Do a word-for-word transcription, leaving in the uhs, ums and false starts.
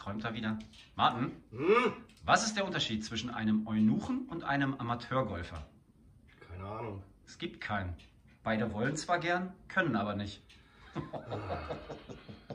träumt er wieder. Martin, Hm? was ist der Unterschied zwischen einem Eunuchen und einem Amateurgolfer? Keine Ahnung. Es gibt keinen. Beide wollen zwar gern, können aber nicht.